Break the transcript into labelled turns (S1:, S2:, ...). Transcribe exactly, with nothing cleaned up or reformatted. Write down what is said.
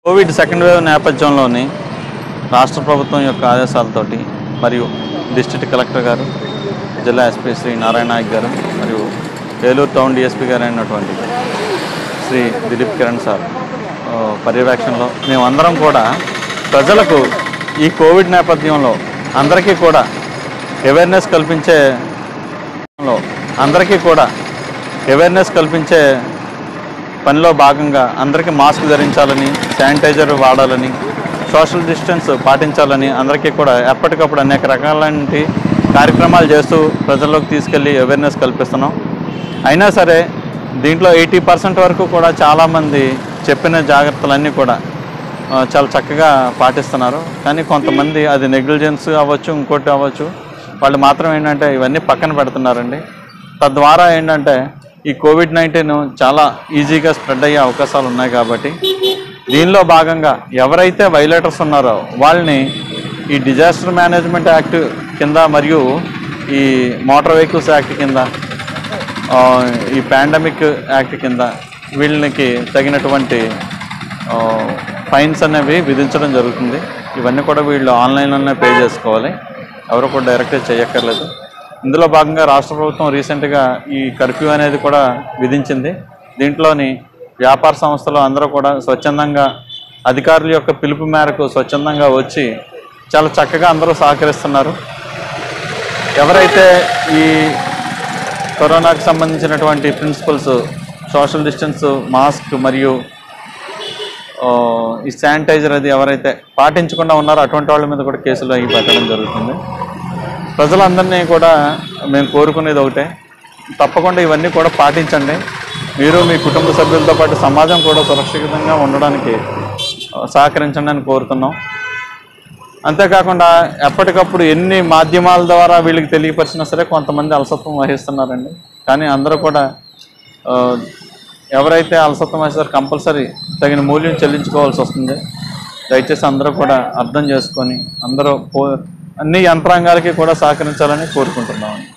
S1: Covid second wave నేపథ్యంలోని రాష్ట్ర ప్రభుత్వం యొక్క ఆదేశాలతోటి మరియు డిస్ట్రిక్ట్ కలెక్టర్ గారు, జిల్లా ఎస్పీ శ్రీ నారాయణ నాయక్ గారు మరియు ఏలూరు టౌన్ డిఎస్పీ గారు అయినటువంటి శ్రీ దిలీప్ కిరణ్ సార్ పర్యవేక్షణలో మేమందరం కూడా ప్రజలకు ఈ కోవిడ్ నేపథ్యంలో అందరికీ కూడా అవేర్నెస్ కల్పించే అందరికీ కూడా అవేర్నెస్ కల్పించే పనిలో భాగంగా అందరికీ మాస్క్ ధరించాలని, శానిటైజర్ వాడాలని, సోషల్ డిస్టెన్స్ పాటించాలని అందరికీ కూడా ఎప్పటికప్పుడు అనేక రకాలైన కార్యక్రమాలు చేస్తూ ప్రజల్లోకి తీసుకెళ్ళి అవేర్నెస్ కల్పిస్తున్నాం. అయినా సరే దీంట్లో ఎయిటీ పర్సెంట్ వరకు కూడా చాలామంది చెప్పిన జాగ్రత్తలన్నీ కూడా చాలా చక్కగా పాటిస్తున్నారు. కానీ కొంతమంది అది నెగ్లిజెన్స్ అవ్వచ్చు, ఇంకోటి అవ్వచ్చు, వాళ్ళు మాత్రం ఏంటంటే ఇవన్నీ పక్కన పెడుతున్నారండి. తద్వారా ఏంటంటే ఈ కోవిడ్ నైన్టీన్ చాలా ఈజీగా స్ప్రెడ్ అయ్యే అవకాశాలు ఉన్నాయి. కాబట్టి దీనిలో భాగంగా ఎవరైతే వైలేటర్స్ ఉన్నారో వాళ్ళని ఈ డిజాస్టర్ మేనేజ్మెంట్ యాక్ట్ కింద మరియు ఈ మోటార్ వెహికల్స్ యాక్ట్ కింద, ఈ పాండమిక్ యాక్ట్ కింద వీళ్ళకి తగినటువంటి ఫైన్స్ అనేవి విధించడం జరుగుతుంది. ఇవన్నీ కూడా వీళ్ళు ఆన్లైన్లోనే పే చేసుకోవాలి, ఎవరు కూడా డైరెక్ట్గా చేయక్కర్లేదు. ఇందులో భాగంగా రాష్ట్ర ప్రభుత్వం రీసెంట్గా ఈ కర్ఫ్యూ అనేది కూడా విధించింది. దీంట్లోని వ్యాపార సంస్థలు అందరూ కూడా స్వచ్ఛందంగా అధికారుల యొక్క పిలుపు మేరకు స్వచ్ఛందంగా వచ్చి చాలా చక్కగా అందరూ సహకరిస్తున్నారు. ఎవరైతే ఈ కరోనాకు సంబంధించినటువంటి ప్రిన్సిపల్స్, సోషల్ డిస్టెన్స్, మాస్క్ మరియు ఈ శానిటైజర్ అది ఎవరైతే పాటించకుండా ఉన్నారో అటువంటి వాళ్ళ మీద కూడా కేసులు అవి పెట్టడం జరుగుతుంది. ప్రజలందరినీ కూడా మేము కోరుకునేది ఒకటే, తప్పకుండా ఇవన్నీ కూడా పాటించండి. మీరు మీ కుటుంబ సభ్యులతో పాటు సమాజం కూడా సురక్షితంగా ఉండడానికి సహకరించండి అని కోరుతున్నాం. అంతేకాకుండా ఎప్పటికప్పుడు ఎన్ని మాధ్యమాల ద్వారా వీళ్ళకి తెలియపరిచినా సరే కొంతమంది అలసత్వం వహిస్తున్నారండి. కానీ అందరూ కూడా ఎవరైతే అలసత్వం వహిస్తారో కంపల్సరీ తగిన మూల్యం చెల్లించుకోవాల్సి వస్తుంది. దయచేసి అందరూ కూడా అర్థం చేసుకొని అందరూ అన్ని యంత్రాంగాలకి కూడా సహకరించాలని కోరుకుంటున్నామండి.